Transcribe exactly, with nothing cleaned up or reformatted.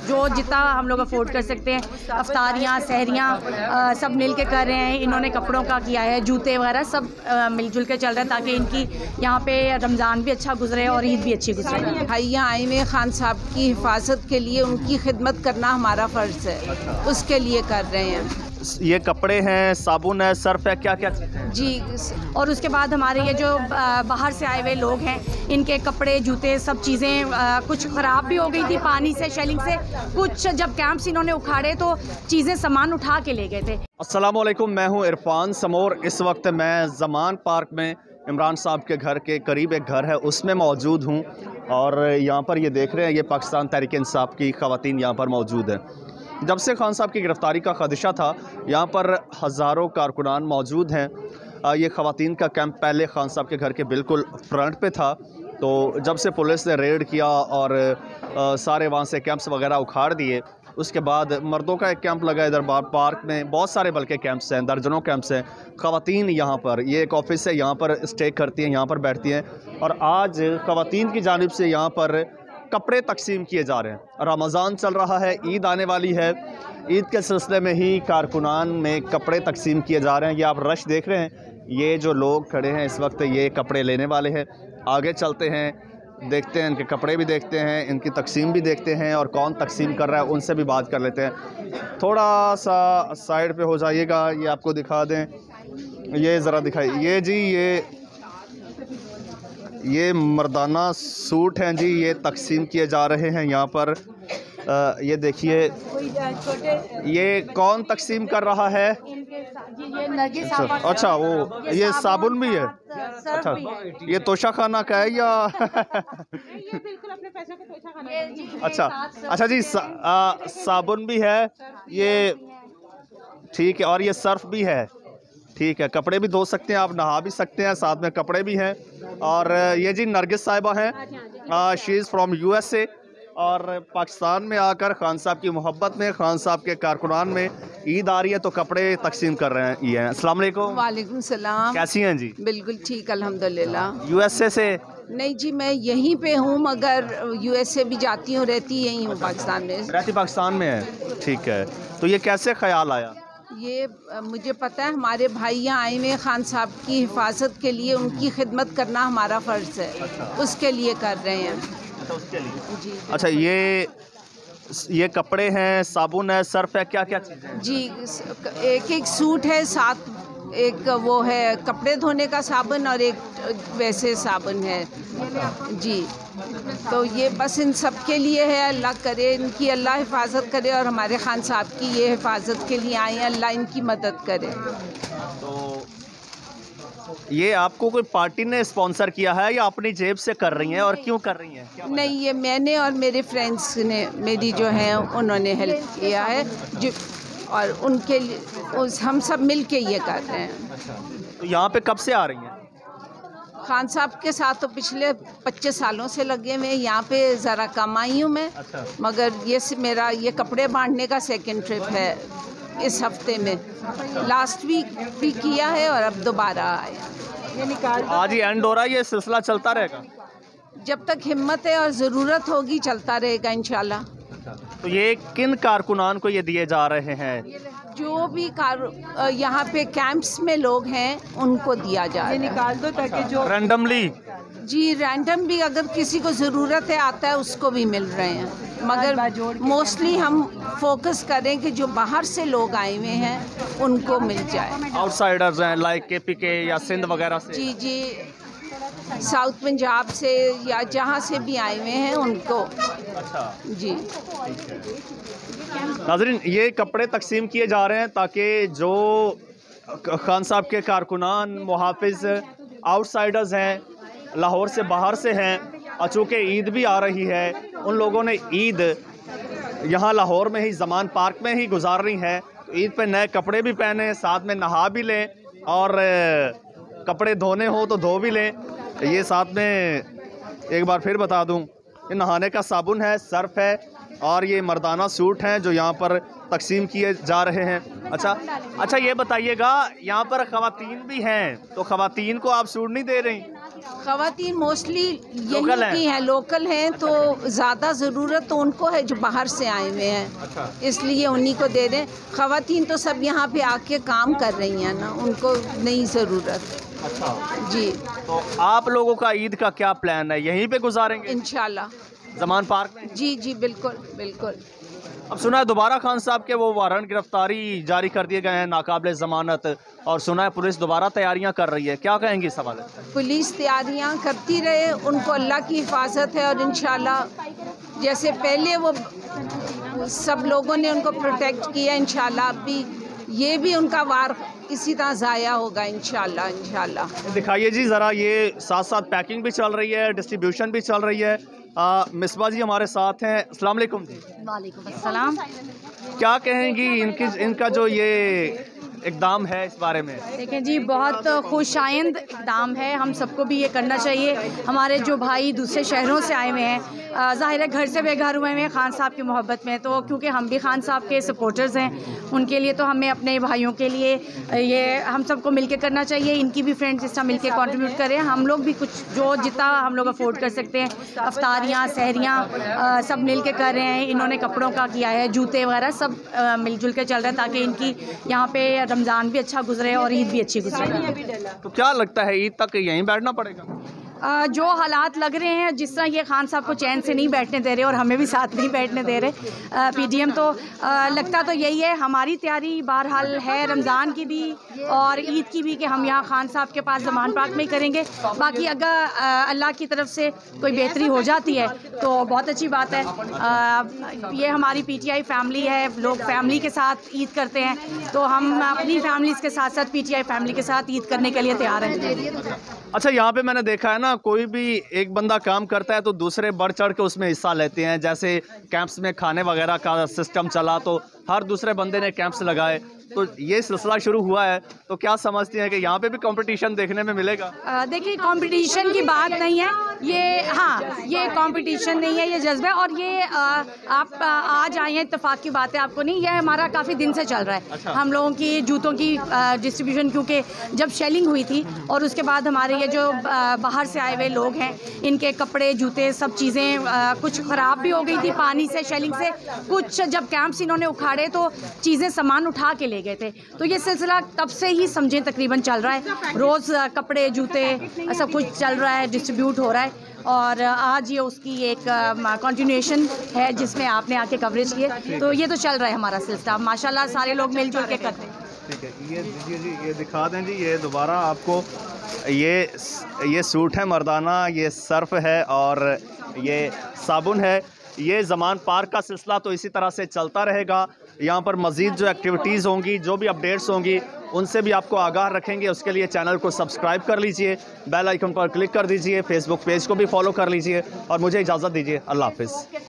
जो जितना हम लोग अफोर्ड कर सकते हैं, अफ्तारियाँ सहरियाँ सब मिल के कर रहे हैं। इन्होंने कपड़ों का किया है, जूते वगैरह सब मिलजुल के चल रहे हैं ताकि इनकी यहाँ पे रमज़ान भी अच्छा गुजरे और ईद भी अच्छी गुजरे। भाइयाँ आए हुए खान साहब की हिफाजत के लिए, उनकी खिदमत करना हमारा फ़र्ज़ है, उसके लिए कर रहे हैं। ये कपड़े हैं, साबुन है, सर्फ है, क्या क्या चीज़ें हैं? जी, और उसके बाद हमारे ये जो बाहर से आए हुए लोग हैं, इनके कपड़े जूते सब चीज़ें कुछ ख़राब भी हो गई थी पानी से, शेलिंग से। कुछ जब कैंप्स इन्होंने उखाड़े तो चीज़ें सामान उठा के ले गए थे। अस्सलाम वालेकुम, मैं हूँ इरफान समोर। इस वक्त मैं ज़मान पार्क में इमरान साहब के घर के करीब एक घर है उसमें मौजूद हूँ और यहाँ पर ये देख रहे हैं, ये पाकिस्तान तहरीक इंसाफ की ख़वातीन यहाँ पर मौजूद हैं। जब से खान साहब की गिरफ़्तारी का ख़दशा था, यहाँ पर हज़ारों कारकुनान मौजूद हैं। ये ख़वातीन का कैंप पहले खान साहब के घर के बिल्कुल फ्रंट पे था, तो जब से पुलिस ने रेड किया और आ, सारे वहाँ से कैंप्स वगैरह उखाड़ दिए, उसके बाद मर्दों का एक कैंप लगा इधर पार्क में, बहुत सारे बल्कि कैंप्स हैं, दर्जनों कैंप्स हैं। ख़वातीन यहाँ पर, ये एक ऑफिस है, यहाँ पर स्टे करती हैं, यहाँ पर बैठती हैं और आज ख़वातीन की जानिब से यहाँ पर कपड़े तकसीम किए जा रहे हैं। रमज़ान चल रहा है, ईद आने वाली है, ईद के सिलसिले में ही कारकुनान में कपड़े तकसीम किए जा रहे हैं। ये आप रश देख रहे हैं, ये जो लोग खड़े हैं इस वक्त ये कपड़े लेने वाले हैं। आगे चलते हैं, देखते हैं, इनके कपड़े भी देखते हैं, इनकी तकसीम भी देखते हैं और कौन तकसीम कर रहा है उनसे भी बात कर लेते हैं। थोड़ा सा साइड पे हो जाइएगा, ये आपको दिखा दें, ये ज़रा दिखाइए। ये जी ये ये मर्दाना सूट हैं जी, ये तकसीम किए जा रहे हैं यहाँ पर। आ, ये देखिए, ये कौन तकसीम कर रहा है? अच्छा, अच्छा वो ये साबुन भी है। अच्छा, ये तोशा खाना का है या अच्छा अच्छा जी, सा, आ, साबुन भी है ये, ठीक है, और ये सर्फ भी है, ठीक है। कपड़े भी धो सकते हैं आप, नहा भी सकते हैं, साथ में कपड़े भी हैं। और ये जी नरगिस साहिबा हैं, she is from U S A और पाकिस्तान में आकर खान साहब की मोहब्बत में, खान साहब के कारकुनान में ईद आ रही है तो कपड़े तकसीम कर रहे हैं। ये हैं। अस्सलाम वालेकुम। वालेकुम सलाम। कैसी हैं जी? बिल्कुल ठीक, अल्हम्दुलिल्लाह। यू एस ए से? नहीं जी, मैं यहीं पे हूँ, मगर यू एस ए भी जाती हूँ, रहती यहीं हूँ, पाकिस्तान में रहती पाकिस्तान में है, ठीक है। तो ये कैसे ख्याल आया? ये मुझे पता है, हमारे भाइयाँ आए हुए खान साहब की हिफाजत के लिए, उनकी खिदमत करना हमारा फ़र्ज़ है, उसके लिए कर रहे हैं। अच्छा, उसके लिए जी। अच्छा, ये ये कपड़े हैं, साबुन है, सर्फ है, क्या क्या चीज़ें हैं? जी, एक एक सूट है, साथ एक वो है कपड़े धोने का साबुन और एक वैसे साबुन है जी। तो ये बस इन सब के लिए है, अल्लाह करे, इनकी अल्लाह हिफाजत करे और हमारे खान साहब की ये हिफाजत के लिए आए हैं, अल्लाह इनकी मदद करे। तो ये आपको कोई पार्टी ने स्पॉन्सर किया है या अपनी जेब से कर रही हैं, और क्यों कर रही हैं? नहीं, ये मैंने और मेरे फ्रेंड्स ने, मेरी जो है उन्होंने हेल्प किया है जो, और उनके लिए उस हम सब मिल के ये कर रहे हैं। तो यहाँ पे कब से आ रही हैं? खान साहब के साथ तो पिछले पच्चीस सालों से लगे हुए, यहाँ पे ज़रा कम आई हूँ मैं। अच्छा। मगर ये मेरा ये कपड़े बांटने का सेकंड ट्रिप है इस हफ्ते में, लास्ट वीक भी किया है और अब दोबारा आया। आज ही एंड हो रहा है, ये सिलसिला चलता रहेगा जब तक हिम्मत है और ज़रूरत होगी, चलता रहेगा इंशाल्लाह। तो ये किन कारकुनान को ये दिए जा रहे हैं? जो भी कार यहाँ पे कैंप्स में लोग हैं उनको दिया जा रहा है। निकाल दो ताकि जो रैंडमली जी, रैंडम भी अगर किसी को ज़रूरत है आता है उसको भी मिल रहे हैं, मगर मोस्टली हम फोकस करें कि जो बाहर से लोग आए हुए हैं उनको मिल जाए। आउटसाइडर्स हैं लाइक के पी के या सिंध वगैरह से? जी जी, साउथ पंजाब से या जहाँ से भी आए हुए हैं उनको। अच्छा जी। नाज़रीन, ये कपड़े तकसीम किए जा रहे हैं ताकि जो खान साहब के कारकुनान, मुहाफिज, आउटसाइडर्स हैं, लाहौर से बाहर से हैं, चूँकि ईद भी आ रही है, उन लोगों ने ईद यहाँ लाहौर में ही ज़मान पार्क में ही गुजारनी है, तो ईद पे नए कपड़े भी पहने, साथ में नहा भी लें और कपड़े धोने हो तो धो भी लें। ये साथ में एक बार फिर बता दूं, ये नहाने का साबुन है, सर्फ है और ये मर्दाना सूट हैं जो यहाँ पर तकसीम किए जा रहे हैं। अच्छा अच्छा, ये बताइएगा, यहाँ पर ख़वातीन भी हैं, तो ख़वातीन को आप सूट नहीं दे रही? ख़वातीन मोस्टली लोकल यहीं हैं? की हैं, लोकल हैं, तो ज़्यादा ज़रूरत तो उनको है जो बाहर से आए हुए हैं। अच्छा। इसलिए उन्हीं को दे दें। ख़वातीन तो सब यहाँ पे आके काम कर रही हैं ना, उनको नहीं ज़रूरत। अच्छा जी, तो आप लोगों का ईद का क्या प्लान है, यहीं पे गुजारेंगे इंशाल्लाह। जमान पार्क में? जी जी बिल्कुल बिल्कुल। अब सुना है दोबारा खान साहब के वो वारंट गिरफ्तारी जारी कर दिए गए हैं नाकाबिले ज़मानत, और सुना है पुलिस दोबारा तैयारियां कर रही है, क्या कहेंगी इस हवाले से? पुलिस तैयारियां करती रहे, उनको अल्लाह की हिफाजत है, और इंशाल्लाह जैसे पहले वो सब लोगों ने उनको प्रोटेक्ट किया, इंशाल्लाह अब भी ये भी उनका वार इसी तरह ज़ाया होगा, इंशाल्लाह इंशाल्लाह। दिखाइए जी ज़रा, ये साथ साथ पैकिंग भी चल रही है, डिस्ट्रीब्यूशन भी चल रही है। मिसबा जी हमारे साथ हैं, अस्सलाम वालेकुम जी। वालेकुम अस्सलाम। क्या कहेंगी इनकी इनका जो ये इकदाम है इस बारे में? देखें जी, बहुत खुशाइंद इकदाम है, हम सबको भी ये करना चाहिए। हमारे जो भाई दूसरे शहरों से आए हुए हैं, ज़ाहिर है घर से बेघर हुए हैं खान साहब की मोहब्बत में, तो क्योंकि हम भी खान साहब के सपोर्टर्स हैं, उनके लिए तो हमें अपने भाइयों के लिए ये हम सबको मिलके करना चाहिए। इनकी भी फ्रेंड्स जिस तरह मिलके कंट्रीब्यूट करें, हम लोग भी कुछ जो जितना हम लोग अफोर्ड कर सकते हैं, अफ्तारियाँ सहरियाँ सब मिल के कर रहे हैं। इन्होंने कपड़ों का किया है, जूते वगैरह सब मिलजुल के चल रहा है, ताकि इनकी यहाँ पे रमज़ान भी अच्छा गुजरे और ईद भी अच्छी गुजरे। तो क्या लगता है ईद तक यहीं बैठना पड़ेगा? आ, जो हालात लग रहे हैं, जिस तरह ये खान साहब को चैन से नहीं बैठने दे रहे और हमें भी साथ नहीं बैठने दे रहे पीडीएम, तो आ, लगता तो यही है। हमारी तैयारी बहरहाल है रमज़ान की भी और ईद की भी कि हम यहाँ खान साहब के पास ज़मान पार्क में ही करेंगे। बाकी अगर अल्लाह की तरफ से कोई बेहतरी हो जाती है तो बहुत अच्छी बात है। आ, ये हमारी पीटीआई फैमिली है, लोग फैमिली के साथ ईद करते हैं, तो हम अपनी फैमिलीज़ के साथ साथ पीटीआई फैमिली के साथ ईद करने के लिए तैयार हैं। अच्छा, यहाँ पे मैंने देखा है ना, कोई भी एक बंदा काम करता है तो दूसरे बढ़ चढ़ के उसमें हिस्सा लेते हैं। जैसे कैंप्स में खाने वगैरह का सिस्टम चला तो हर दूसरे बंदे ने कैंप्स लगाए, तो ये सिलसिला शुरू हुआ है। तो क्या समझती हैं कि यहाँ पे भी कंपटीशन देखने में मिलेगा? देखिए, कंपटीशन की बात नहीं है ये, हाँ ये कंपटीशन नहीं है, ये जज्बा है। और ये आ, आप आ, आज आए हैं, इत्तेफाक की बात है, आपको नहीं, ये हमारा काफ़ी दिन से चल रहा है। अच्छा। हम लोगों की जूतों की डिस्ट्रीब्यूशन, क्योंकि जब शेलिंग हुई थी और उसके बाद हमारे ये जो आ, बाहर से आए हुए लोग हैं, इनके कपड़े जूते सब चीज़ें कुछ ख़राब भी हो गई थी पानी से, शेलिंग से। कुछ जब कैंप्स इन्होंने उखाड़े तो चीज़ें सामान उठा के ले गए थे। तो ये सिलसिला तब से ही समझें तकरीबन चल रहा है, रोज़ कपड़े जूते सब कुछ चल रहा है, डिस्ट्रीब्यूट हो रहा है। और आज ये उसकी एक कंटिन्यूएशन है जिसमें आपने आके कवरेज किए, तो ये तो चल रहा है हमारा सिलसिला। माशाल्लाह सारे लोग मिलजुल के करते हैं। ठीक है, ये जी जी ये दिखा दें जी, ये दोबारा आपको ये ये सूट है मर्दाना, ये सर्फ है और ये साबुन है। ये ज़मान पार्क का सिलसिला तो इसी तरह से चलता रहेगा। यहाँ पर मज़ीद जो एक्टिविटीज़ होंगी, जो भी अपडेट्स होंगी, उनसे भी आपको आगाह रखेंगे। उसके लिए चैनल को सब्सक्राइब कर लीजिए, बेल आइकन पर क्लिक कर दीजिए, फेसबुक पेज को भी फॉलो कर लीजिए और मुझे इजाज़त दीजिए। अल्लाह हाफ़िज़।